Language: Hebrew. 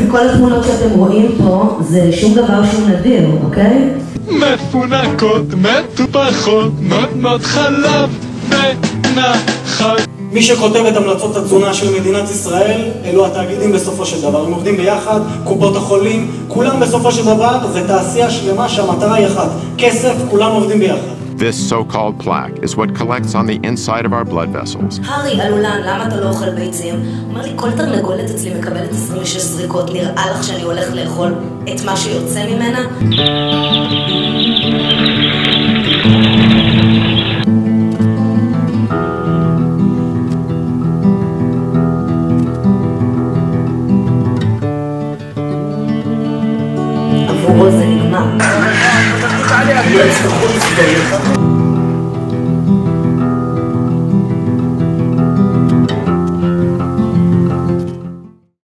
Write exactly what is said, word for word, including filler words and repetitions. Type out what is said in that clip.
כל התמונות שאתם רואים פה זה שום דבר שהוא נדיר, אוקיי? מפונקות, מטופחות, נותנות חלב ונחת. מי שכותב את המלצות התזונה של מדינת ישראל אלו התאגידים בסופו של דבר. הם עובדים ביחד, קופות החולים, כולם בסופו של דבר זה תעשייה שלמה שהמטרה היא אחת, כסף, כולם עובדים ביחד. This so-called plaque is what collects on the inside of our blood vessels. הרי, אלולן, למה אתה לא אוכל ביצים? אומר לי, כל תרנגולת אצלי מקבלת עשרים ושש זריקות, נראה לך שאני הולך לאכול את מה שיוצא ממנה? עבורו זה נגמר.